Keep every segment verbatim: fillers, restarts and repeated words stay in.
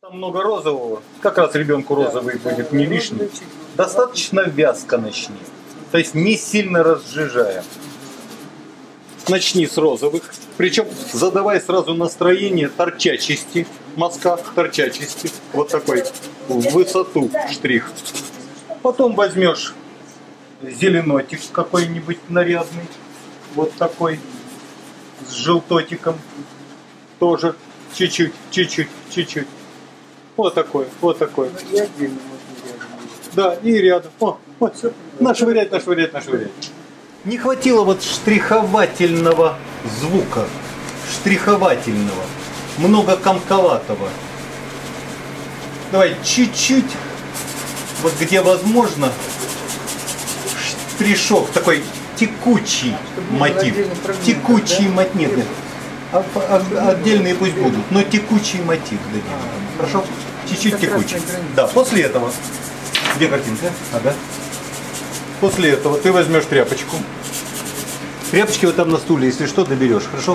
Там много розового, как раз ребенку розовый будет не лишний. Достаточно вязко начни, то есть не сильно разжижая. Начни с розовых, причем задавай сразу настроение торчачести, мазка торчачести, вот такой, в высоту штрих. Потом возьмешь зеленотик какой-нибудь нарядный, вот такой, с желтотиком, тоже чуть-чуть, чуть-чуть, чуть-чуть. Вот такой, вот такой. Да, и рядом. О, вот, все. Нашвырять, нашвырять, нашвырять. Не хватило вот штриховательного звука. Штриховательного. Много комковатого. Давай чуть-чуть, вот где возможно, штришок, такой текучий мотив. Текучий да? мотив. Нет, нет. А, а, отдельные пусть будут, но текучий мотив дадим. Хорошо? Чуть-чуть текучий. Да, после этого. Где картинка? Ага. После этого ты возьмешь тряпочку. Тряпочки вот там на стуле, если что, доберешь. Хорошо?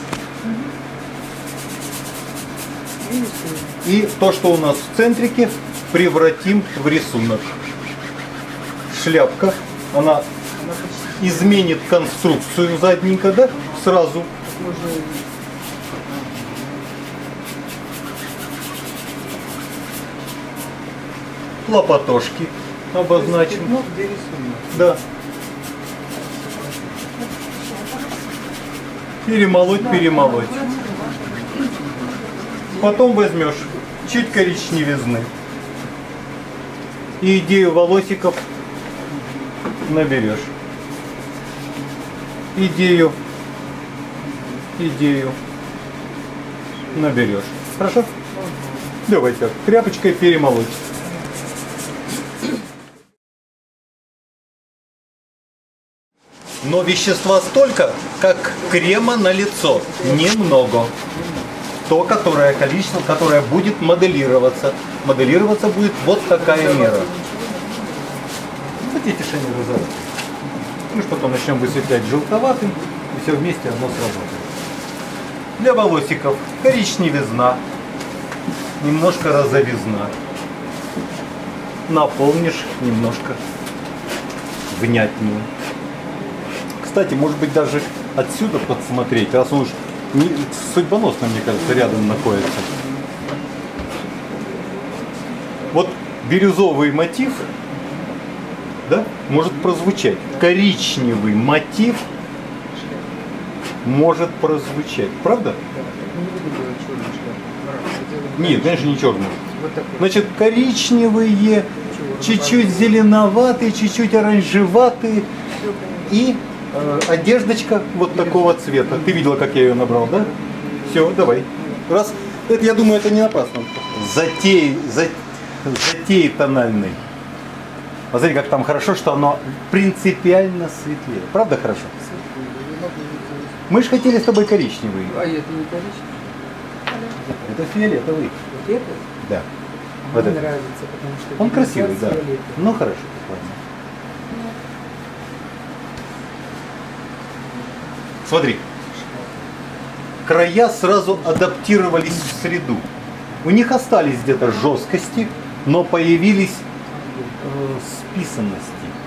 И то, что у нас в центрике, превратим в рисунок. Шляпка, она изменит конструкцию задненько, да? Сразу. Лопатошки обозначим. Да. Перемолоть, перемолоть. Потом возьмешь чуть коричневизны. И идею волосиков наберешь. Идею, идею наберешь. Хорошо? Давайте тряпочкой перемолоть. Но вещества столько, как крема на лицо. Немного. То, которое количество, которое будет моделироваться. Моделироваться будет вот такая мера. Хотите шины розоватые? Мы же потом начнем высветлять желтоватым, и все вместе оно сработает. Для волосиков коричневизна, немножко розовизна. Наполнишь немножко внятнее. Кстати, может быть, даже отсюда подсмотреть, раз уж не, судьбоносно, мне кажется, рядом находится. Вот бирюзовый мотив, да, может прозвучать. Коричневый мотив может прозвучать. Правда? Нет, конечно, не черный. Значит, коричневые, чуть-чуть зеленоватые, чуть-чуть оранжеватые и э, одеждочка вот такого цвета. Ты видела, как я ее набрал, да? Все, давай. Раз. Это, я думаю, это не опасно. Затей, за, затей тональный. Посмотри, как там хорошо, что оно принципиально светлее. Правда хорошо? Мы же хотели с тобой коричневый. А это не коричневый? Это фиолетовый. Вот это? Да. Мне Вот нравится, это. потому что... Он красивый, да. Фиолетовый. Ну хорошо, ладно. Смотри. Края сразу адаптировались в среду. У них остались где-то жесткости, но появились э, списанности.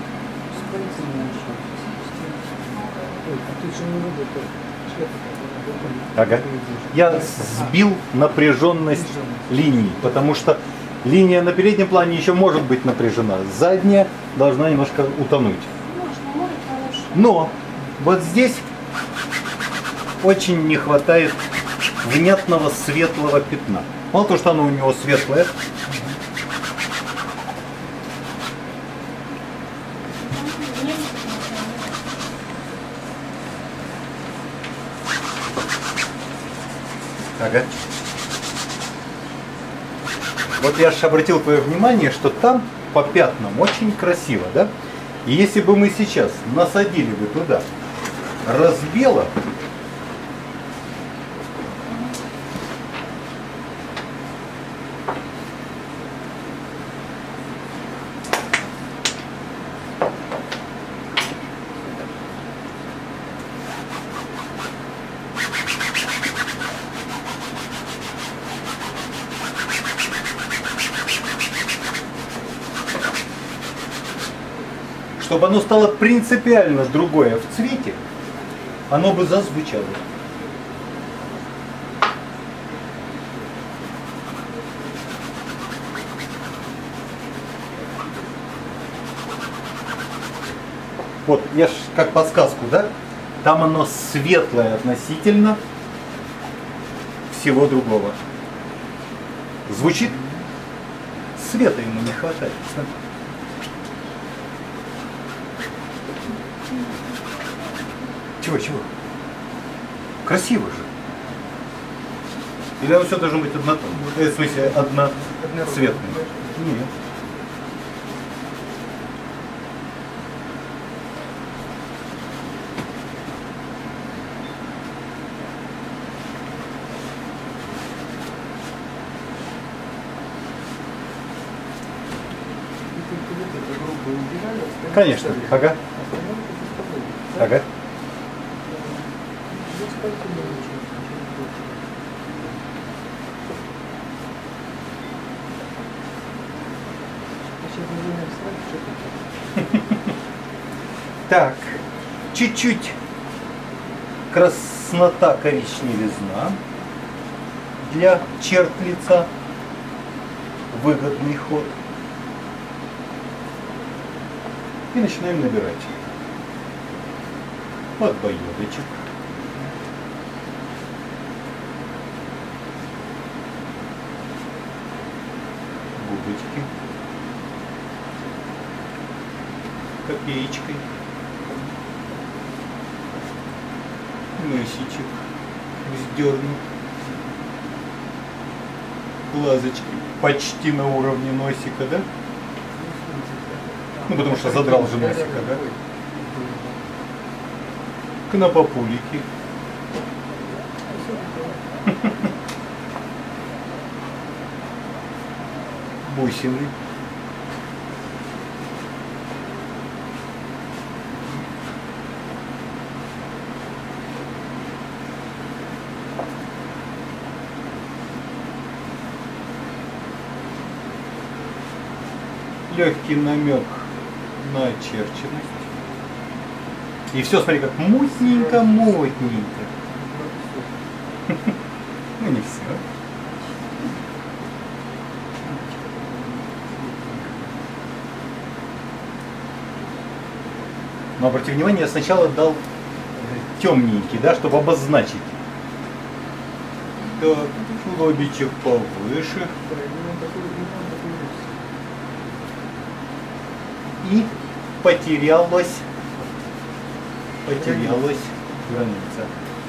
Ага. Я сбил напряженность линий, потому что линия на переднем плане еще может быть напряжена. Задняя должна немножко утонуть. Но вот здесь очень не хватает внятного светлого пятна. Мало того, что оно у него светлое. Ага. Вот я же обратил твое внимание, что там по пятнам очень красиво, да? И если бы мы сейчас насадили бы туда разбело, чтобы оно стало принципиально другое в цвете, оно бы зазвучало. Вот, я ж как подсказку, да? Там оно светлое относительно всего другого. Звучит? Света ему не хватает. Смотри. Чего, чего? Красиво же. Или оно все должно быть однотонное? Э, в смысле, одноцветное? Нет. Конечно. Ага. Ага. Так, чуть-чуть краснота коричневизна для черт лица. Выгодный ход. И начинаем набирать. Подбоёдочек. Губочки. Копеечкой. Носичек вздернут. Глазочки почти на уровне носика, да? Ну, потому что задрал же носика, да? Кнопопулики. Бусины. Легкий намек на очерченность. И все, смотри, как мутненько, мутненько. Ну не все. Но обрати внимание, я сначала дал темненький, да, чтобы обозначить. Так, лобичек повыше. И потерялась, потерялась граница.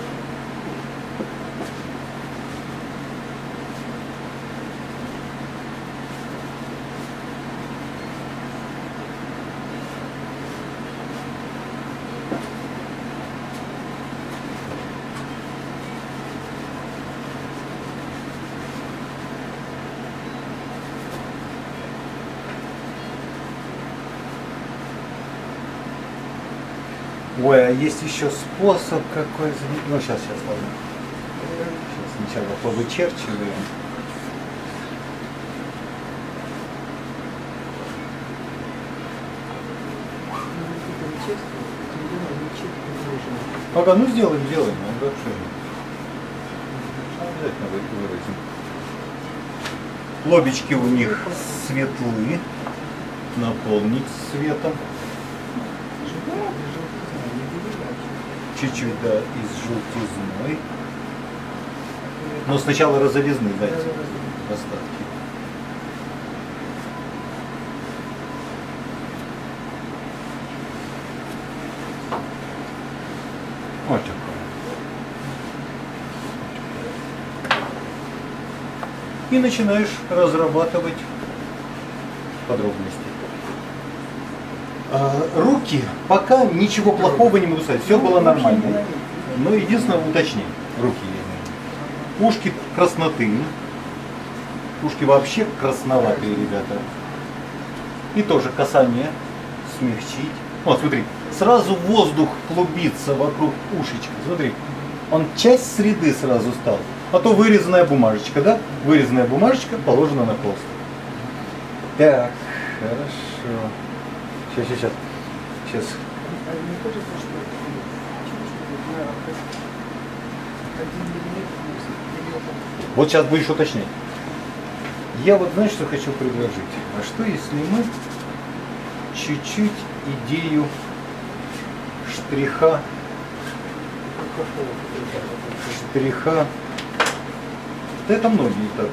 Ой, а есть еще способ какой. Ну, сейчас, сейчас, ладно. Сейчас сначала повычерчиваем. Ага, ну сделаем, сделаем. Ну, да, обязательно выразим. Лобички у них светлые. Наполнить светом. Чуть-чуть, да, и с желтизной. Но сначала розовизны дайте остатки. Вот такое. И начинаешь разрабатывать подробности. Руки пока ничего плохого не могу сказать, все было нормально. Но единственное уточнение, руки. Ушки красноты. Ушки вообще красноватые, ребята. И тоже касание смягчить. Вот, смотри, сразу воздух клубится вокруг ушечка. Смотри, он часть среды сразу стал. А то вырезанная бумажечка, да? Вырезанная бумажечка положена на холст. Так, хорошо. Сейчас, сейчас, сейчас. Сейчас. А не кажется, что чуть-чуть на один миллиметр или около? Вот сейчас будешь уточнять. Я вот знаешь, что хочу предложить? А что если мы чуть-чуть идею штриха, штриха, да это многие так,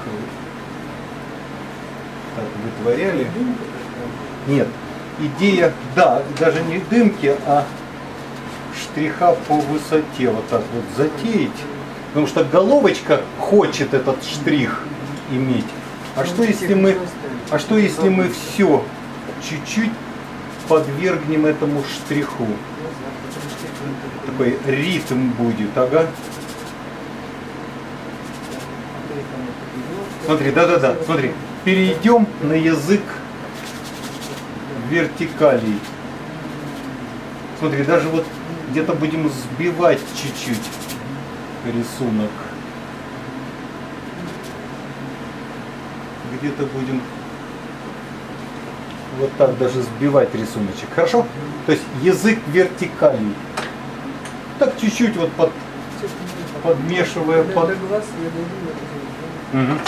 так вытворяли. Нет, идея, да, даже не дымки, а штриха по высоте вот так вот затеять. Потому что головочка хочет этот штрих иметь. А что если мы, а что если мы все чуть-чуть подвергнем этому штриху? Такой ритм будет, ага. Смотри, да-да-да, смотри. Перейдем на язык вертикалей. Смотри, даже вот где-то будем сбивать чуть-чуть рисунок. Где-то будем вот так даже сбивать рисуночек. Хорошо? То есть язык вертикалей. Так чуть-чуть вот под, подмешивая под... Угу.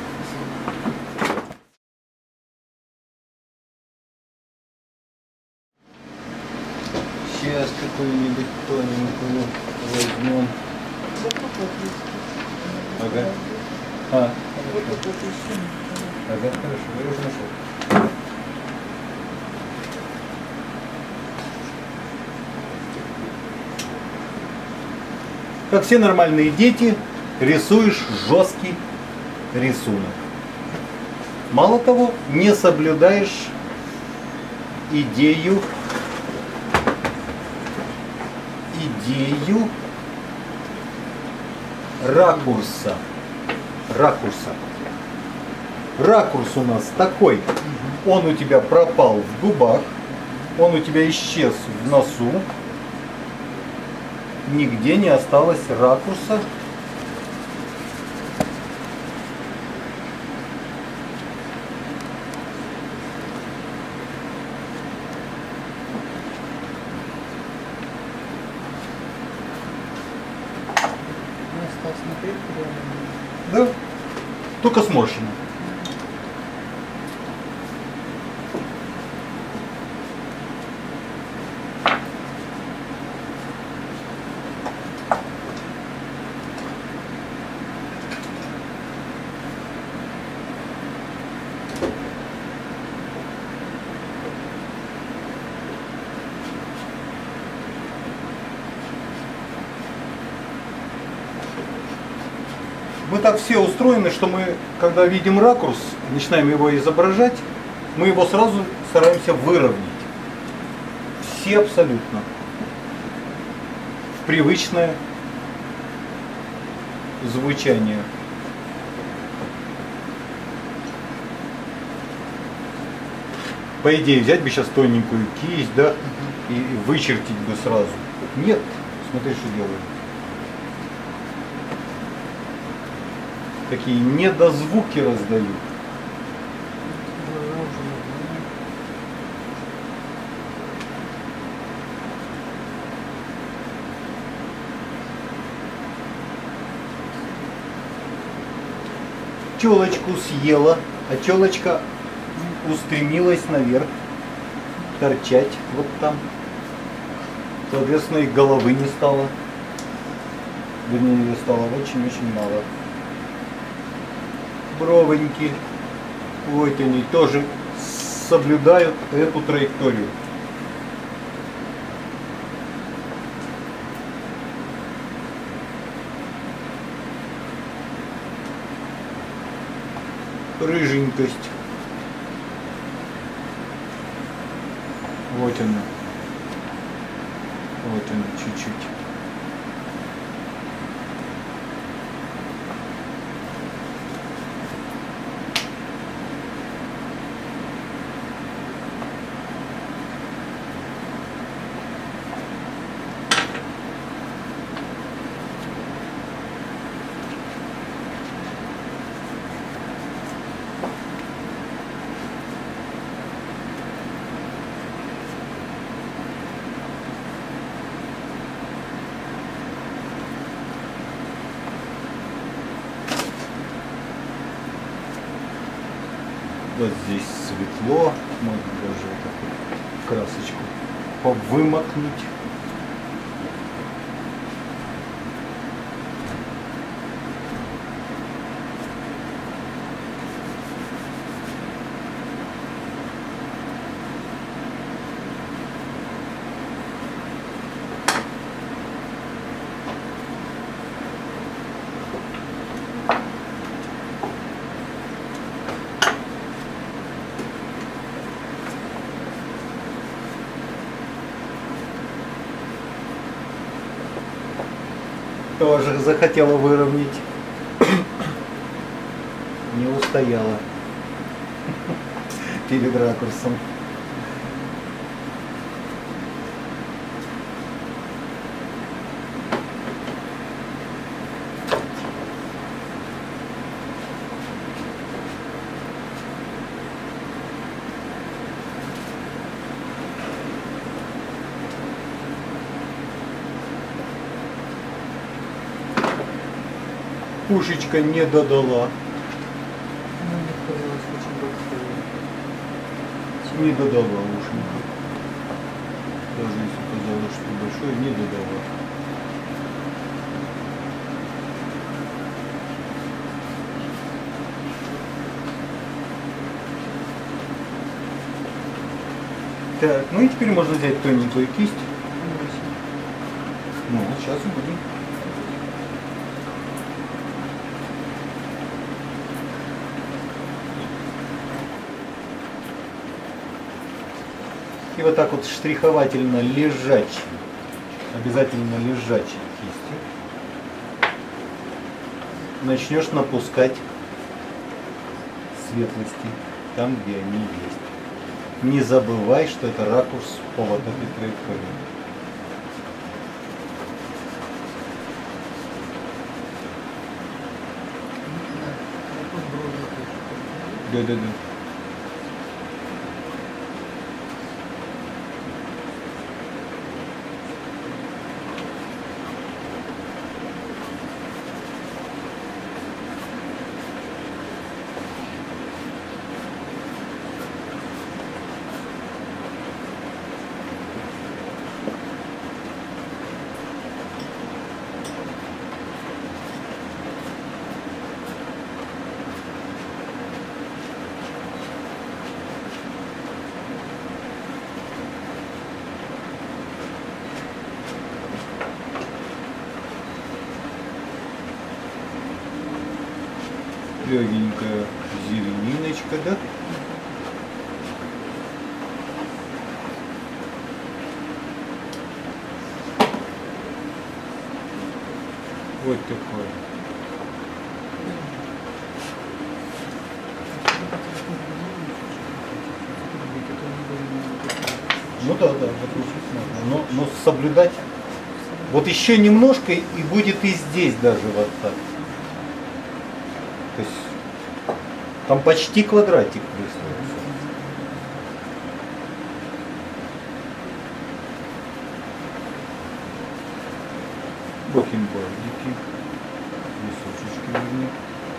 Сейчас какую-нибудь тоненькую возьмем. Ага. А, хорошо. Ага, хорошо, я уже нашел. Как все нормальные дети, рисуешь жесткий рисунок. Мало того, не соблюдаешь идею, идею ракурса. Ракурса. Ракурс у нас такой. Он у тебя пропал в губах, он у тебя исчез в носу. Нигде не осталось ракурса. Да, только сморщено. Мы так все устроены, что мы, когда видим ракурс, начинаем его изображать, мы его сразу стараемся выровнять. Все абсолютно. В привычное звучание. По идее, взять бы сейчас тоненькую кисть, да, и вычертить бы сразу. Нет, смотри, что делаем. Такие недозвуки раздают. Телочку съела, а телочка устремилась наверх, торчать вот там. Соответственно, и головы не стало. Вернее, ее стало очень-очень мало. Бровоньки, вот они тоже соблюдают эту траекторию. Рыженькость. Вот она. Вот она чуть-чуть. Вот здесь светло, можно даже такую красочку повымокнуть. Тоже захотела выровнять. Не устояла перед ракурсом. Пушечка не додала. Ну, мне показалось очень большое. Не додала ушника. Даже если казалось, что большое, не додала. Так, ну и теперь можно взять тоненькую кисть. Ну, сейчас будем. И вот так вот штриховательно лежачей, обязательно лежачей кистью начнешь напускать светлости там, где они есть. Не забывай, что это ракурс по вот этой траектории. Да-да-да. Легенькая зелениночка, да? Вот такое. Ну да, да, подключить можно. Но, но соблюдать. Вот еще немножко и будет и здесь даже вот так. То есть там почти квадратик выстроился. Бакенбардики, височечки вернее.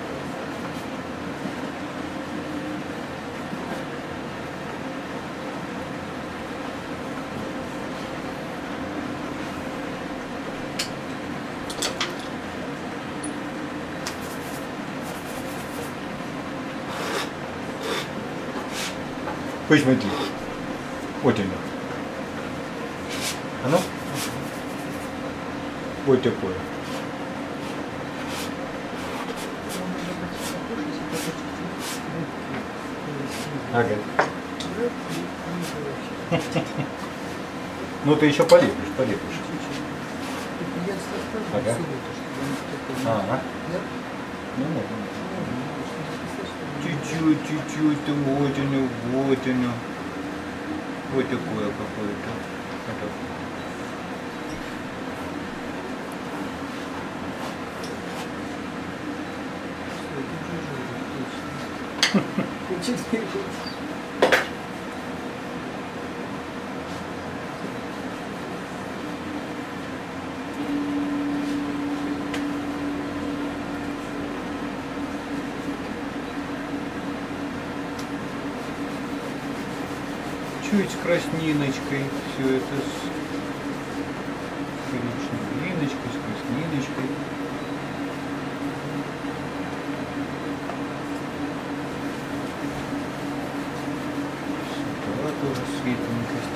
Посмотри. Вот оно. Оно? Вот такое. Ага. Ну ты еще полепишь, полепишь. Ага. Ага. Ну, можно. Чуть-чуть, чуть-чуть, вот оно, вот оно. Вот такое какое-то. чуть-чуть с красниночкой. Все это с коричневиночкой, с красниночкой. Сюда тоже светленькость.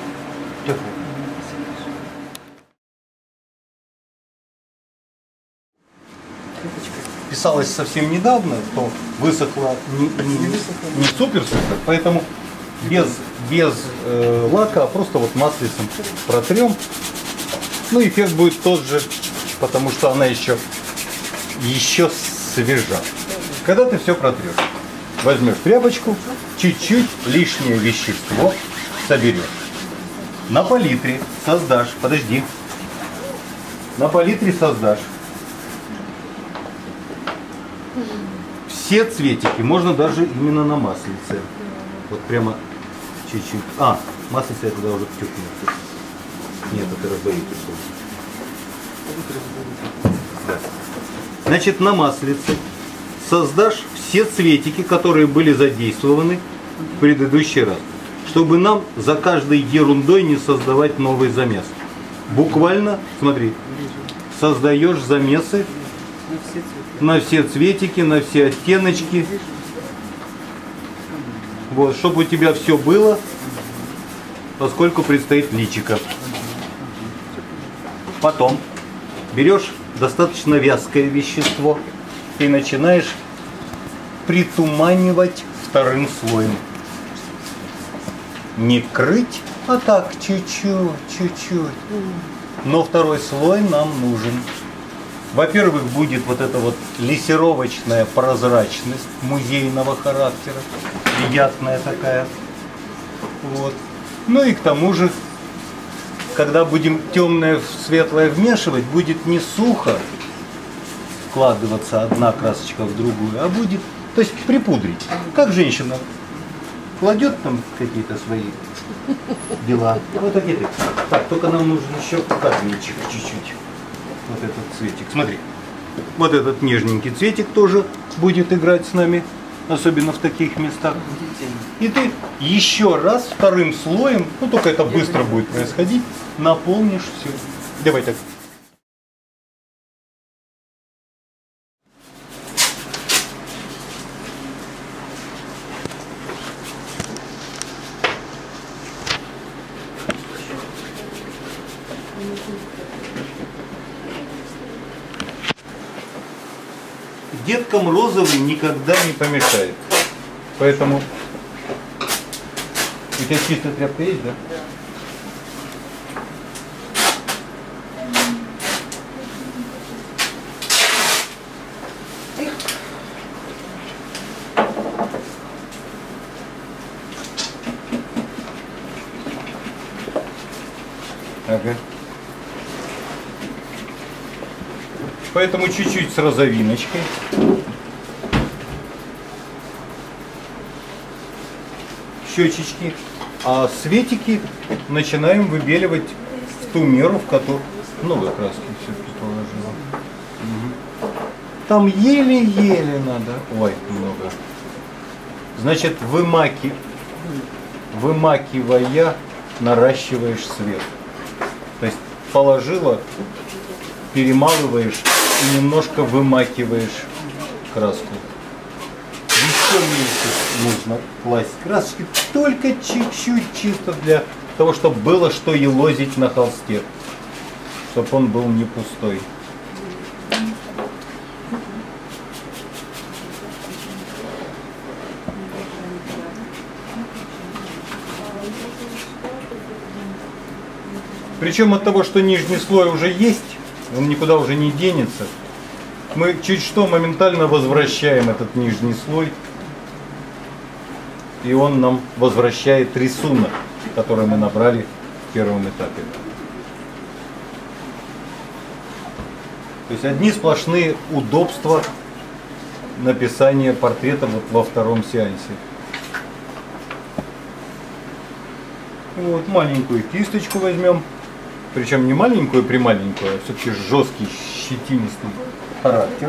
Писалось совсем недавно, то высохло не, не, не супер-супер, поэтому без, без э, лака, а просто вот маслицем протрем. Ну, эффект будет тот же, потому что она еще, еще свежа. Когда ты все протрешь, возьмешь тряпочку, чуть-чуть лишнее вещество соберешь. На палитре создашь, подожди, на палитре создашь все цветики, можно даже именно на маслице. Вот прямо чуть-чуть. А, маслице я туда уже втюхну. Нет, это разбавитель. Да. Значит, на маслице создашь все цветики, которые были задействованы в предыдущий раз. Чтобы нам за каждой ерундой не создавать новый замес. Буквально, смотри, создаешь замесы на все цветики, на все оттеночки. Вот, чтобы у тебя все было, поскольку предстоит личико. Потом берешь достаточно вязкое вещество и начинаешь притуманивать вторым слоем. Не крыть, а так чуть-чуть, чуть-чуть. Но второй слой нам нужен. Во-первых, будет вот эта вот лессировочная прозрачность музейного характера, приятная такая. Вот. Ну и к тому же, когда будем темное в светлое вмешивать, будет не сухо вкладываться одна красочка в другую, а будет, то есть припудрить. Как женщина кладет там какие-то свои дела. Вот такие. Так, только нам нужен еще капельничек чуть-чуть. Вот этот цветик. Смотри, вот этот нежненький цветик тоже будет играть с нами, особенно в таких местах. И ты еще раз вторым слоем, ну только это быстро будет происходить, наполнишь все. Давай так. Деткам розовый никогда не помешает. Поэтому... У тебя чистая тряпка есть, да? Ага. Поэтому чуть-чуть с розовиночкой. Щечечки. А светики начинаем выбеливать в ту меру, в которой... Много краски все-таки положила. Угу. Там еле-еле надо. Ой, много. Значит, вымаки... вымакивая, наращиваешь свет. То есть положила, перемалываешь и немножко вымакиваешь краску. Еще меньше нужно класть красочки, только чуть-чуть, чисто для того, чтобы было что елозить на холсте, чтобы он был не пустой. Причем от того, что нижний слой уже есть, он никуда уже не денется. Мы чуть что моментально возвращаем этот нижний слой, и он нам возвращает рисунок, который мы набрали в первом этапе. То есть одни сплошные удобства написания портрета вот во втором сеансе. Вот маленькую кисточку возьмем. Причем не маленькую, прималенькую, а все-таки жесткий, щетинистый характер.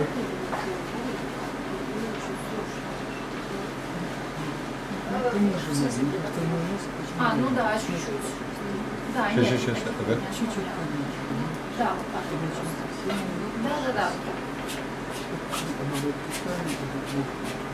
А, ну да, чуть-чуть. Да, Сейчас, нет, сейчас, таких ага. нет. Чуть-чуть поменьше. Да, вот так. Да, да, да. Она будет пустая, это будет плохо.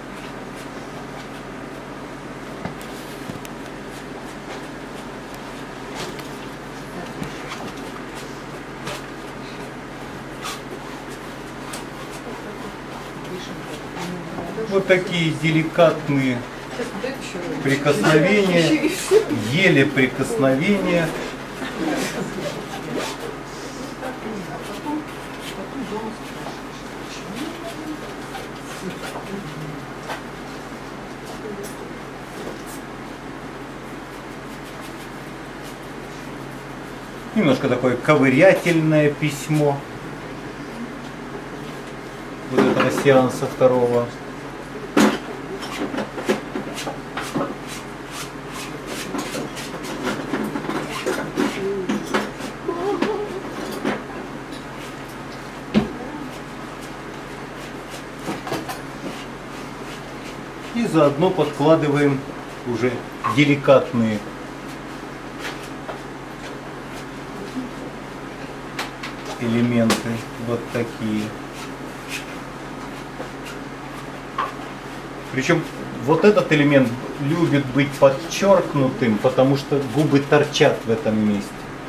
Вот такие деликатные прикосновения, еле прикосновения. Немножко такое ковырятельное письмо вот этого сеанса второго. И заодно подкладываем уже деликатные элементы, вот такие. Причем вот этот элемент любит быть подчеркнутым, потому что губы торчат в этом месте.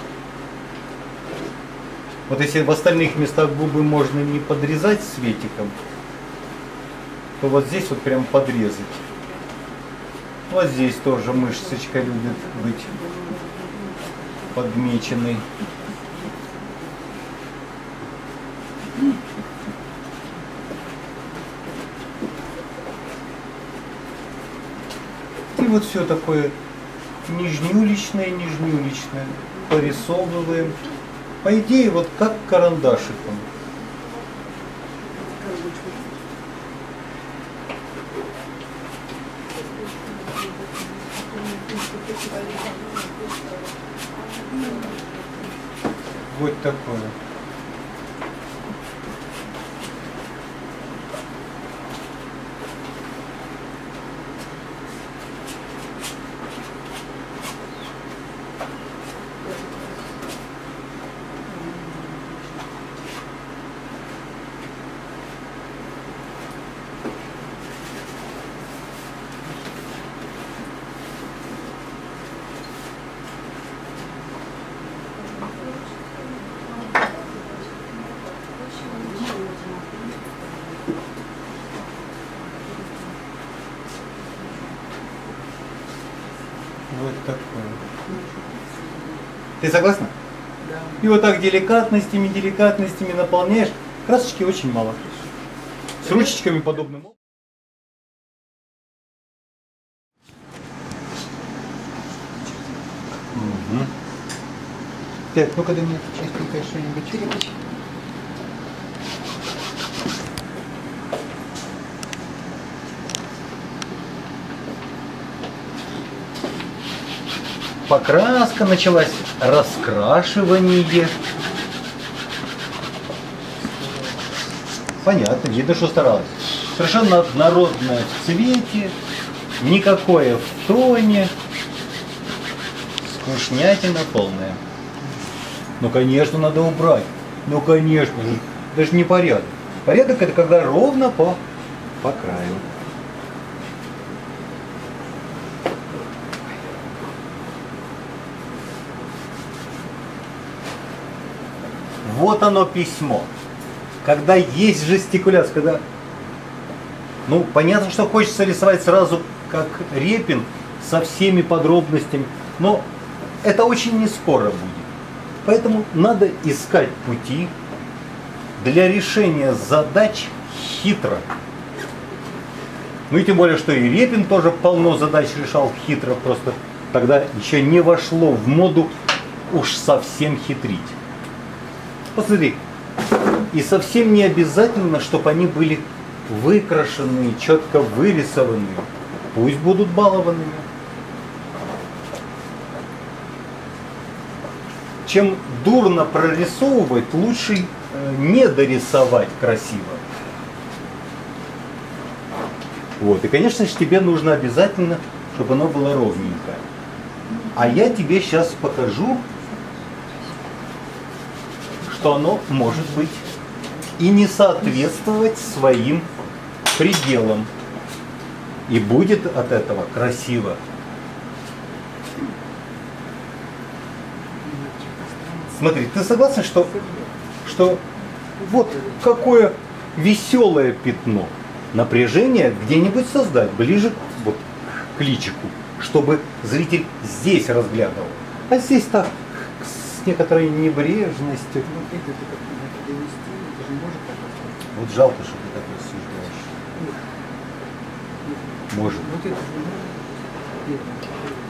Вот если в остальных местах губы можно не подрезать светиком, то вот здесь вот прям подрезать. Вот здесь тоже мышечка любит быть подмеченной. И вот все такое нижнеуличное, нижнеуличное порисовываем. По идее, вот как карандашиком. Вот такое. Вот такое. Ты согласна? Да. И вот так деликатностями, деликатностями наполняешь. Красочки очень мало. С ручечками подобным. Угу. Так, ну-ка дай мне частенько что-нибудь черепочек. Покраска началась, раскрашивание. Понятно, видно, что старалась. Совершенно однородное в цвете, никакое в тоне. Скучнятина полная. Ну, конечно, надо убрать. Ну, конечно же. Даже не порядок. Порядок — это когда ровно по, по краю. Вот оно письмо. Когда есть жестикуляция, когда, ну, понятно, что хочется рисовать сразу, как Репин, со всеми подробностями, но это очень не скоро будет. Поэтому надо искать пути для решения задач хитро. Ну и тем более, что и Репин тоже полно задач решал хитро, просто тогда еще не вошло в моду уж совсем хитрить. Посмотри, и совсем не обязательно, чтобы они были выкрашенные, четко вырисованные. Пусть будут балованными. Чем дурно прорисовывать, лучше не дорисовать красиво. Вот. И, конечно же, тебе нужно обязательно, чтобы оно было ровненькое. А я тебе сейчас покажу, что оно может быть и не соответствовать своим пределам. И будет от этого красиво. Смотри, ты согласен, что, что вот какое веселое пятно. Напряжение где-нибудь создать, ближе вот, к личику, чтобы зритель здесь разглядывал. А здесь так, с некоторой небрежностью. Ну, это ты как надо довести, это же может так остаться. Вот жалко, что ты так рассуждаешь. Может. Вот это же может быть первое.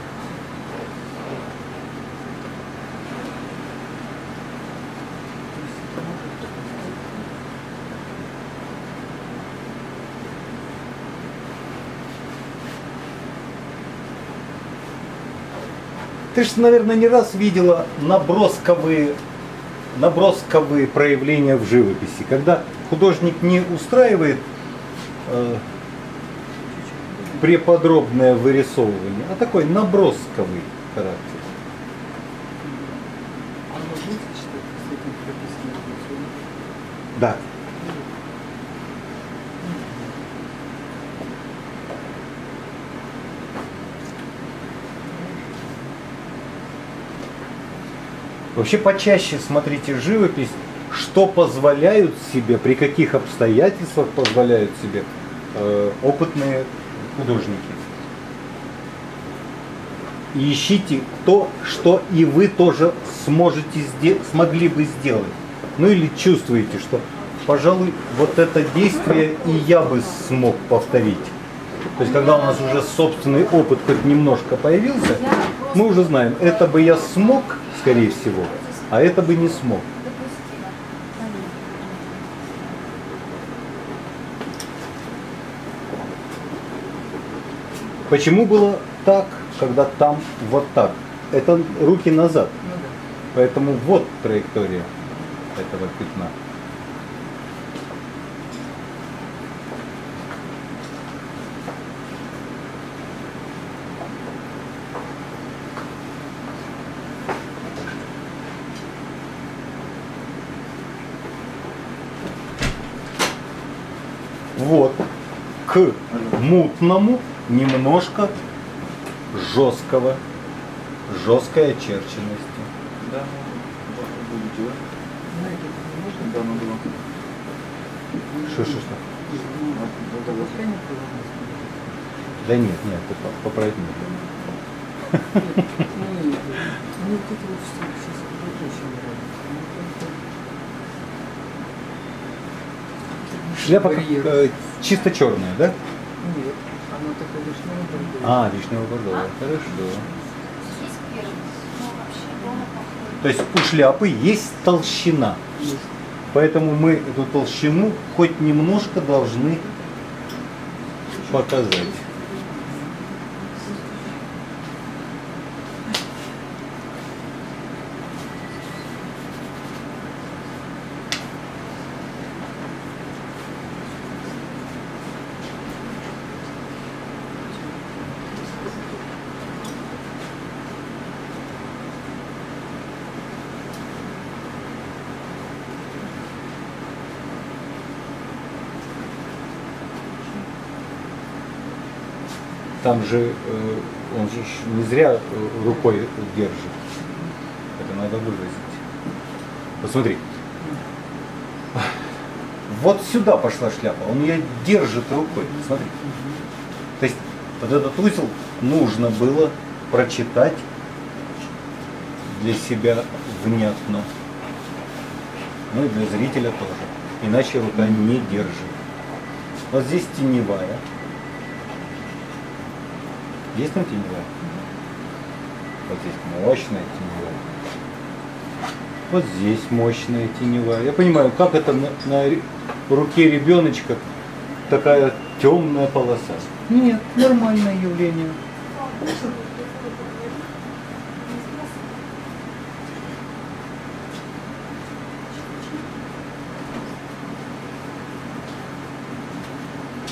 Ты же, наверное, не раз видела набросковые, набросковые проявления в живописи, когда художник не устраивает э, преподробное вырисовывание, а такой набросковый характер. А может быть, что с этим прописано в лицо? Да. Вообще почаще смотрите живопись, что позволяют себе, при каких обстоятельствах позволяют себе э, опытные художники. И ищите то, что и вы тоже сможете сделать, смогли бы сделать. Ну или чувствуете, что, пожалуй, вот это действие и я бы смог повторить. То есть, когда у нас уже собственный опыт хоть немножко появился, мы уже знаем, это бы я смог, скорее всего, а это бы не смог. Почему было так, когда там вот так? Это руки назад. Ну да. Поэтому вот траектория этого пятна. Вот к мутному немножко жесткого, жесткой очерченности. Да, ну, будете, да? Ну, это не можно. Да, ну, было. Что, что, что? Ну, а, вот это вот. Пускай не положено. Да нет, нет, ты по- поправить не Нет, ну, мне вот это вот все сейчас очень нравится. Шляпа как, Барьер. э, чисто черная, да? Нет, она такая вишневая бордовая. А, вишневого бордовая. Хорошо. Здесь первый. Ну, вообще, дома похоже. То есть у шляпы есть толщина. Есть. Поэтому мы эту толщину хоть немножко должны показать. Там же э, он же ещё не зря э, рукой держит. Это надо выразить. Посмотри. Вот сюда пошла шляпа. Он ее держит рукой. Смотри. То есть вот этот узел нужно было прочитать для себя внятно. Ну и для зрителя тоже. Иначе рука не держит. Вот здесь теневая. Есть там теневая? Вот здесь мощная теневая. Вот здесь мощная теневая. Я понимаю, как это на, на ре- руке ребеночка такая темная полоса. Нет, нормальное явление.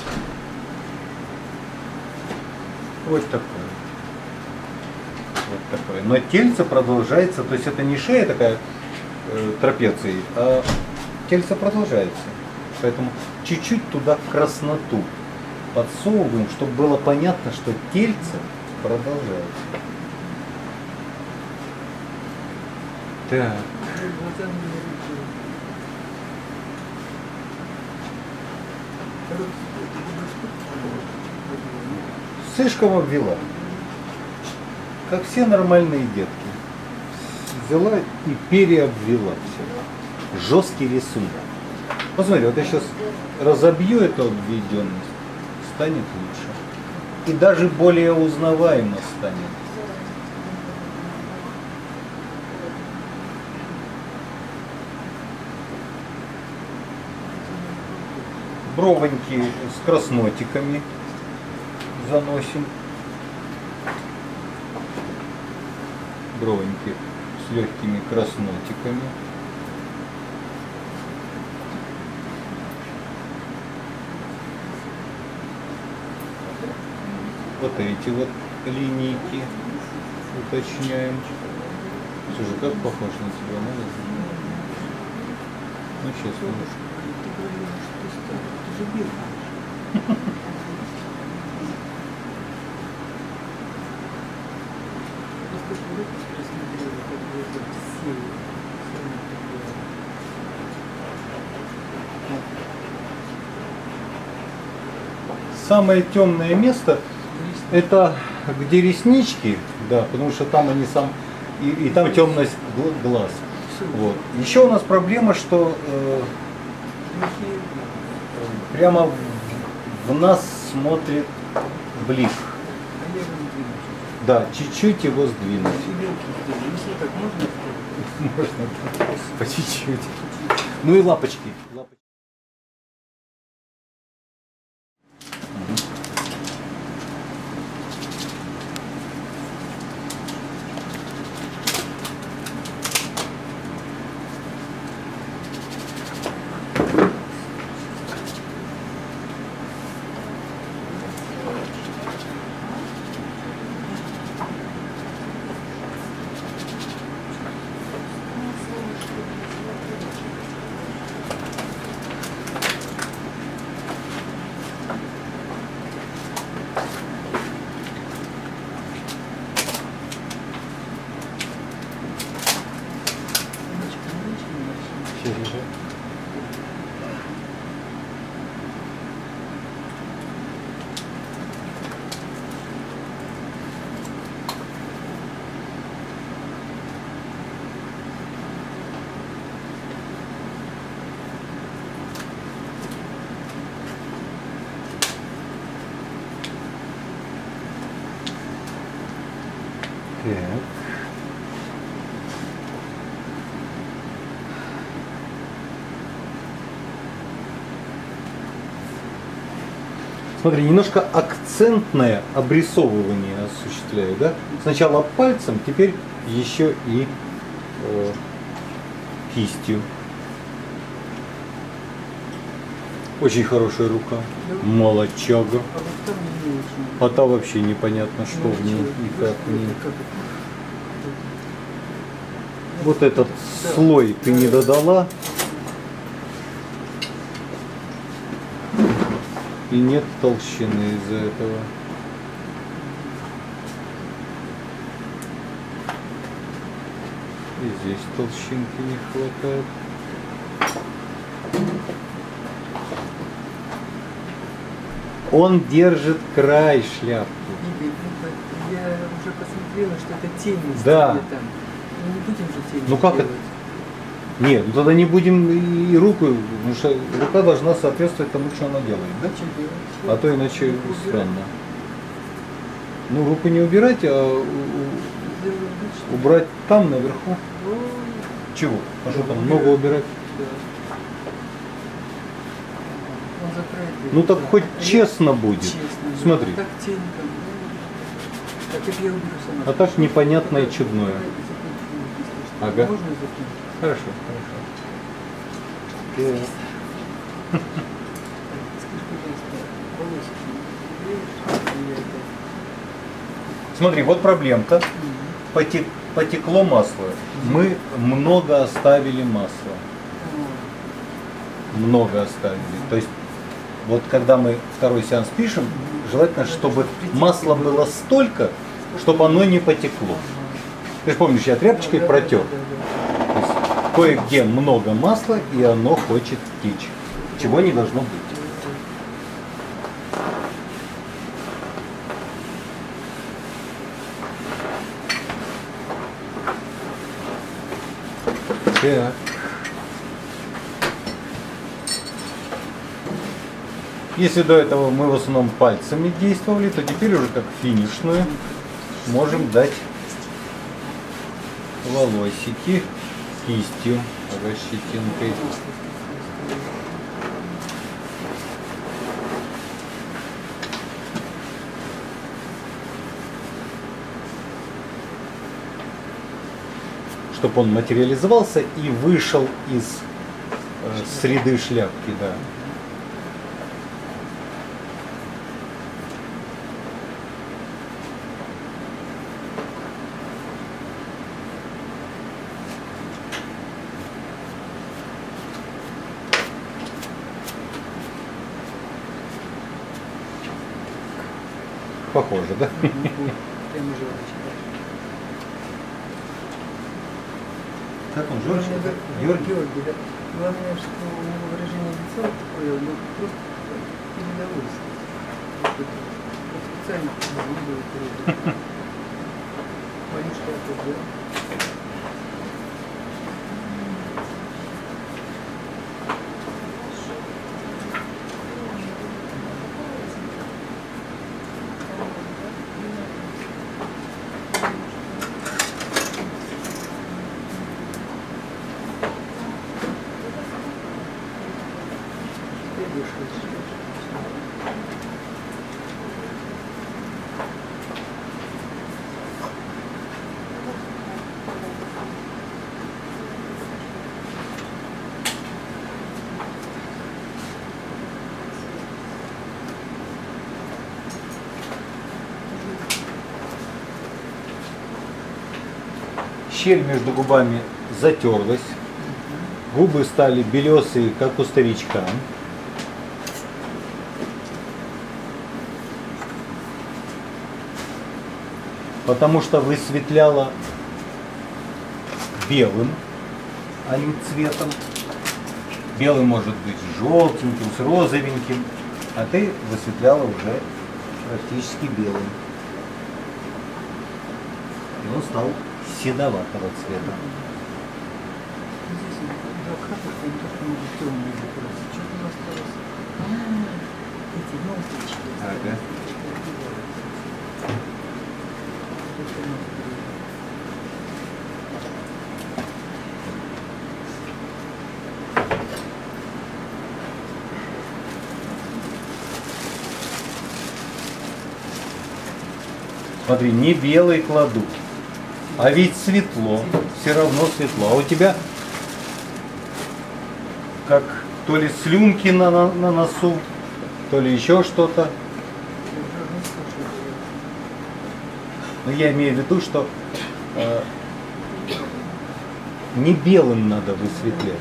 Вот такое. Вот такое. Но тельце продолжается, то есть это не шея такая э, трапецией, а тельце продолжается. Поэтому чуть-чуть туда красноту подсовываем, чтобы было понятно, что тельце продолжается. Так. Слишком обвела. Как все нормальные детки. Взяла и переобвела все. Жесткий рисунок. Посмотри, вот я сейчас разобью эту обведенность, станет лучше. И даже более узнаваемо станет. Бровоньки с краснотиками заносим. Бровоньки с легкими краснотиками. Вот эти вот линейки уточняем. Слушай, как похож на тебя, надо? Ну, честно. Самое темное место — это где реснички, да, потому что там они сам и, и там темность глаз. Вот. Еще у нас проблема, что э, прямо в, в нас смотрит блик. Да, чуть-чуть его сдвинуть. Можно по чуть-чуть. Ну и лапочки. Так. Смотри, немножко акцентное обрисовывание осуществляю, да? Сначала пальцем, теперь еще и э, кистью. Очень хорошая рука. Молодчага. А та вообще непонятно, что в ней и как в ней. Вот этот слой ты не додала. И нет толщины из-за этого. И здесь толщинки не хватает. Он держит край шляпки. Я уже посмотрела, что это тени. Да. Там. Ну, не будем же тени Ну как делать. это? Нет, ну тогда не будем и руку, потому что рука должна соответствовать тому, что она делает, да? А то иначе странно. Ну руку не убирать, а у- у- убрать там наверху. Чего? А что там, много убирать? Ну так хоть честно будет. Честно, да. Смотри. Так тень там. Так это я уберу сама. А так непонятное чудное. Ага. Можно закинуть? Хорошо, хорошо. Так. Скажи, пожалуйста, волосики уберешь? Или это- Смотри, вот проблемка. потек, потекло масло, мы много оставили масла. Много оставили. То есть, вот когда мы второй сеанс пишем, желательно, чтобы масла было столько, чтобы оно не потекло. Ты же помнишь, я тряпочкой протер. То есть, кое-где много масла, и оно хочет течь. Чего не должно быть. Так. Если до этого мы в основном пальцами действовали, то теперь уже как финишную можем дать волосики кистью, расщетинкой. Чтобы он материализовался и вышел из э, среды шляпки, да. Похоже, да? Как он, Жорж? Георгий? Георгий, да. Главное, что у него выражение лица вот такое, ну, просто передовольство. Вот это. Вот специально зубы это. Боюсь, что это, да. Щель между губами затерлась, губы стали белесые, как у старичка. Потому что высветляла белым, а не цветом. Белый может быть желтеньким, с розовеньким, а ты высветляла уже практически белым. И он стал седоватого цвета. Здесь два красных, они тоже могут темные закрасить. Что у нас осталось? А, эти носочки. Ага. Смотри, не белый кладу. А ведь светло, все равно светло. А у тебя как то ли слюнки на, на, на носу, то ли еще что-то. Но я имею в виду, что э, не белым надо высветлять.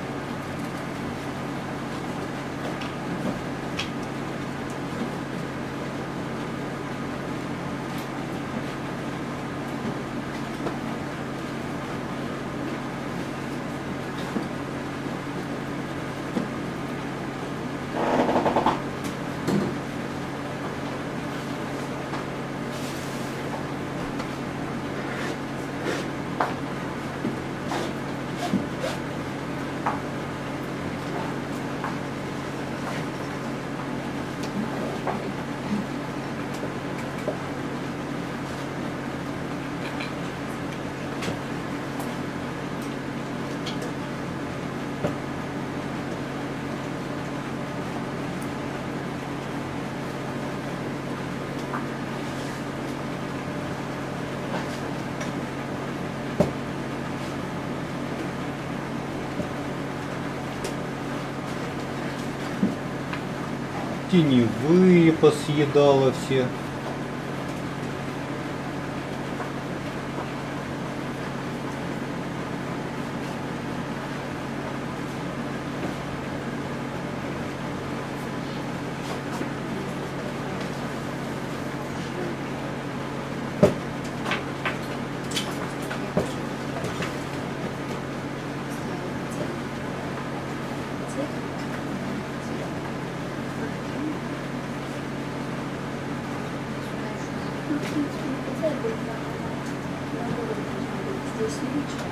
Теневые посъедала все. Ну, в принципе, не хотя бы на, на городе здесь лучше.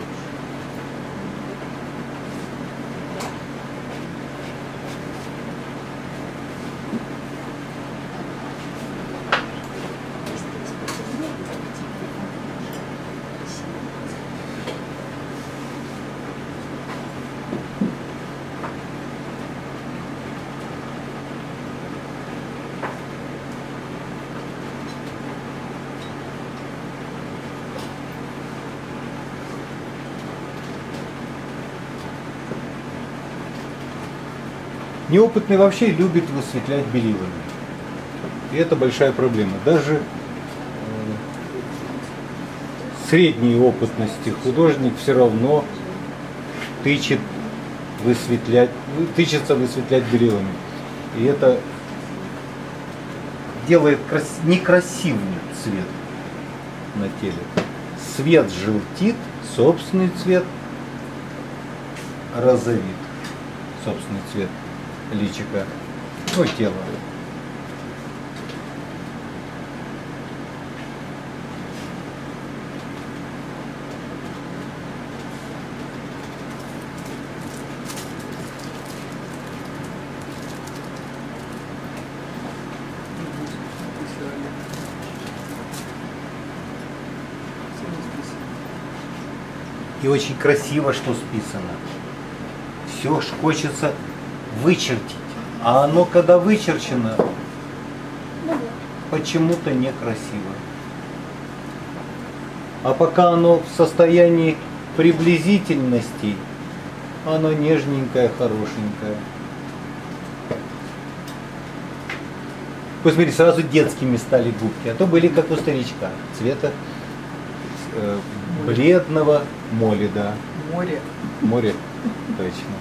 Здесь потемнее, красиво. Неопытный вообще любит высветлять белилами. И это большая проблема. Даже э, средней опытности художник все равно тычет высветлять, тычется высветлять белилами. И это делает крас... некрасивый цвет на теле. Свет желтит, собственный цвет розовит, собственный цвет личика, ну, тело. И очень красиво, что списано. Все ж хочется вычертить. А оно, когда вычерчено, почему-то некрасиво. А пока оно в состоянии приблизительности, оно нежненькое, хорошенькое. Посмотри, сразу детскими стали губки, а то были как у старичка, цвета э, бледного молида. Море. Море, точно.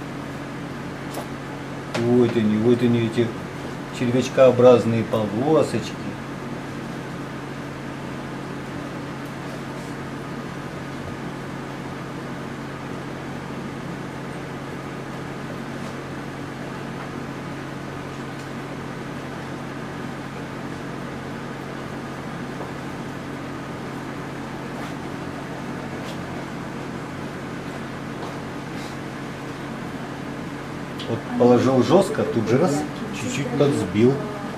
Вот они, вот они, эти червячкообразные полосочки. Вот положил жестко, тут же раз, чуть-чуть так сбил.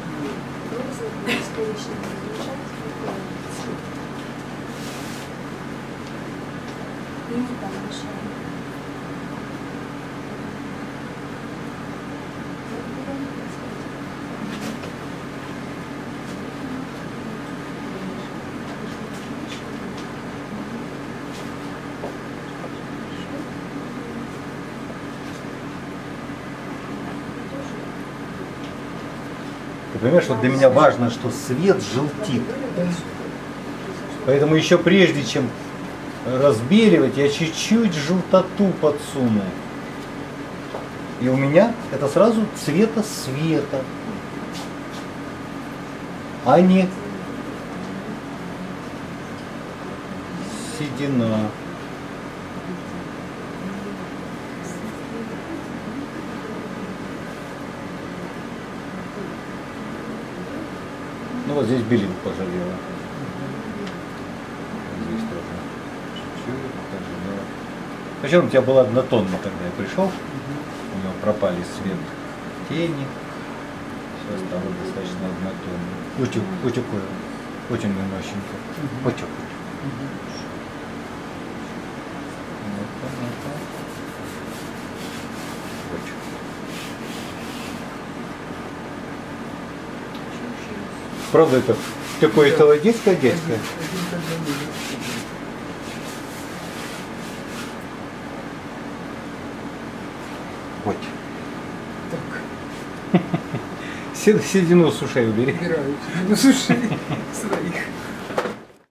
Ты понимаешь, что для меня важно, что свет желтит. Поэтому еще прежде чем разбеливать, я чуть-чуть желтоту подсуну. И у меня это сразу цвета света, а не седина. Ну вот здесь белил пожалела. Здесь тоже чуть-чуть пожалела. Причем у тебя была однотонная, когда я пришел. У него пропали свет, тени. Все стало достаточно однотонно. Утюг, утюг, очень немножечко. Утюг. Правда, это какое-то детское детское. Вот. Так. Седину с ушей убери. Убираю седину с ушей своих.